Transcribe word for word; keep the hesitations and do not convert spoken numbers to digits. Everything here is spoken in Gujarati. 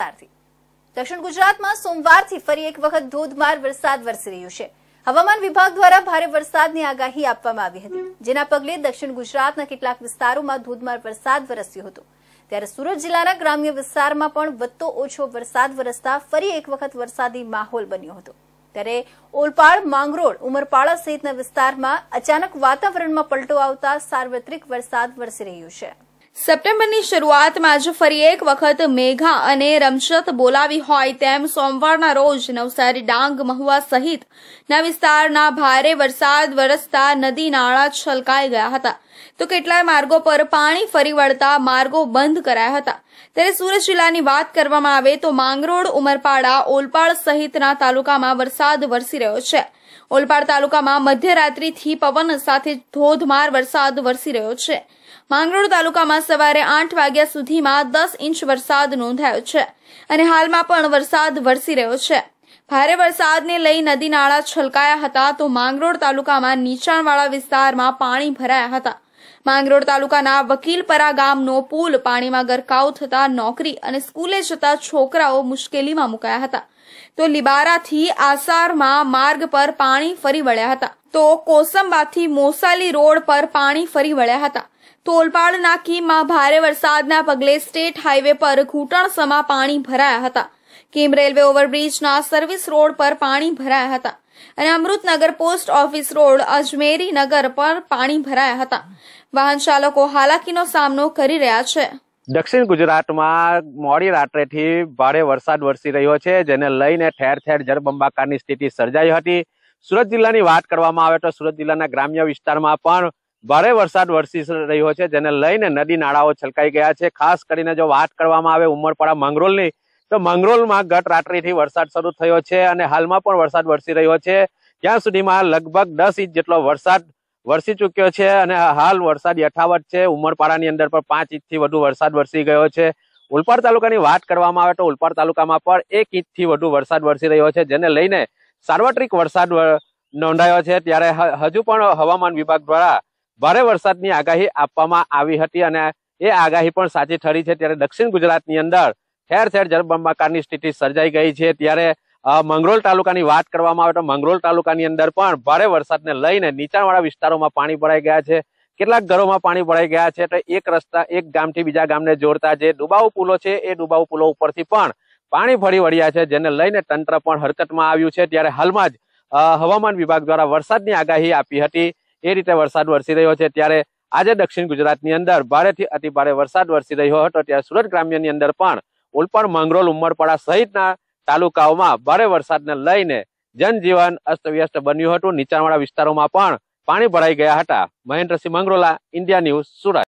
દક્ષિણ ગુજરાતમાં સોમવારથી ફરી એક વખત ધોધમાર વરસાદ વરસી રહ્યો છે। હવામાન વિભાગ દ્વારા ભારે વરસાદની આગાહી આપવામાં આવી હતી, જેના પગલે દક્ષિણ ગુજરાતના કેટલાક વિસ્તારોમાં ધોધમાર વરસાદ વરસ્યો હતો। ત્યારે સુરત જિલ્લાના ગ્રામ્ય વિસ્તારમાં પણ વધતો ઓછો વરસાદ વરસતા ફરી એક વખત વરસાદી માહોલ બન્યો હતો। ત્યારે ઓલપાડ, માંગરોળ, ઉમરપાડા સહિતના વિસ્તારમાં અચાનક વાતાવરણમાં પલટો આવતા સાર્વત્રિક વરસાદ વરસી રહ્યો છે। સપ્ટેમ્બરની શરૂઆતમાં જ ફરી એક વખત મેઘા અને રમશત બોલાવી હોય તેમ સોમવારના રોજ નવસારી, ડાંગ, મહુવા સહિતના વિસ્તારના ભારે વરસાદ વરસતા નદી નાળા છલકાઈ ગયા હતા, તો કેટલાય માર્ગો પર પાણી ફરી વળતા માર્ગો બંધ કરાયા હતા। ત્યારે સુરત જિલ્લાની વાત કરવામાં આવે તો માંગરોળ, ઉમરપાડા, ઓલપાડ સહિતના તાલુકામાં વરસાદ વરસી રહ્યો છે। ઓલપાડ તાલુકામાં મધ્યરાત્રિથી પવન સાથે ધોધમાર વરસાદ વરસી રહ્યો છે। માંગરોળ તાલુકામાં સવારે આઠ વાગ્યા સુધીમાં દસ ઇંચ વરસાદ નોંધાયો છે અને હાલમાં પણ વરસાદ વરસી રહ્યો છે। ભારે વરસાદને લઈ નદી નાળા છલકાયા હતા, તો માંગરોળ તાલુકામાં નીચાણવાળા વિસ્તારમાં પાણી ભરાયા હતા। માંગરોળ તાલુકાના વકીલપરા ગામનો પુલ પાણીમાં ગરકાવ થતા નોકરી અને સ્કૂલે જતા છોકરાઓ મુશ્કેલીમાં મુકાયા હતા, તો લીબારાથી આસારમાં માર્ગ પર પાણી ફરી વળ્યા હતા, તો કોસંબાથી મોસાલી રોડ પર પાણી ફરી વળ્યા હતા। તો ઓલપાડ નાકીમાં ભારે વરસાદના પગલે સ્ટેટ હાઈવે પર ઘૂંટણસમા પાણી ભરાયા હતા। કેમ રેલવે ઓવરબ્રિજના સર્વિસ રોડ પર પાણી ભરાયા હતા અને Amritnagar post office road, Ajmeri Nagar પર પાણી ભરાયા હતા। વાહન ચાલકો હાલાકીનો સામનો કરી રહ્યા છે। દક્ષિણ ગુજરાતમાં મોડી રાત્રેથી ભારે વરસાદ વરસી રહ્યો છે, જેને લઈને ઠેર ઠેર જળબંબાકારની સ્થિતિ સર્જાઈ હતી। સુરત જિલ્લાની વાત કરવામાં આવે તો સુરત જિલ્લાના ગ્રામ્ય વિસ્તારમાં પણ ભારે વરસાદ વરસી રહ્યો છે, જેને લઈને નદી નાળાઓ છલકાઈ ગયા છે। ખાસ કરીને જો વાત કરવામાં આવે ઉમરપાડા, માંગરોળની, તો માંગરોળમાં ગત રાત્રિથી વરસાદ શરૂ થયો છે અને હાલમાં પણ વરસાદ વરસી રહ્યો છે। ત્યાં સુધીમાં લગભગ દસ ઇંચ જેટલો વરસાદ વરસી ચુક્યો છે અને હાલ વરસાદ યથાવત છે। ઉમરપાડાની અંદર પણ પાંચ ઇંચથી વધુ વરસાદ વરસી ગયો છે। ઓલપાડ તાલુકાની વાત કરવામાં આવે તો ઓલપાડ તાલુકામાં પણ એક ઇંચથી વધુ વરસાદ વરસી રહ્યો છે, જેને લઈને સાર્વત્રિક વરસાદ નોંધાયો છે। ત્યારે હજુ પણ હવામાન વિભાગ દ્વારા ભારે વરસાદની આગાહી આપવામાં આવી હતી અને એ આગાહી પણ સાચી ઠરી છે। ત્યારે દક્ષિણ ગુજરાતની અંદર ઠેર ઠેર જળબંબાકારની સ્થિતિ સર્જાઈ ગઈ છે। ત્યારે માંગરોળ તાલુકાની વાત કરવામાં આવે તો માંગરોળ તાલુકાની અંદર પણ ભારે વરસાદને લઈને નીચાણવાળા વિસ્તારોમાં પાણી ભરાઈ ગયા છે। કેટલાક ઘરોમાં પાણી ભરાઈ ગયા છે, તો એક રસ્તા એક ગામથી બીજા ગામને જોડતા જે ડુબાઉ પુલો છે, એ ડુબાઉ પુલો ઉપરથી પણ પાણી ફરી વળ્યા છે, જેને લઈને તંત્ર પણ હરકતમાં આવ્યું છે। ત્યારે હાલમાં જ હવામાન વિભાગ દ્વારા વરસાદની આગાહી આપી હતી, એ રીતે વરસાદ વરસી રહ્યો છે। ત્યારે આજે દક્ષિણ ગુજરાતની અંદર ભારેથી અતિ ભારે વરસાદ વરસી રહ્યો હતો, ત્યારે સુરત ગ્રામ્યની અંદર પણ ઓલપાડ, માંગરોળ, ઉમરપાડા સહિતના તાલુકાઓમાં ભારે વરસાદને લઈને જનજીવન અસ્તવ્યસ્ત બન્યું હતું। નીચાણવાળા વિસ્તારોમાં પણ પાણી ભરાઈ ગયા હતા। Mahendrasinh Mangrola, India news, Surat.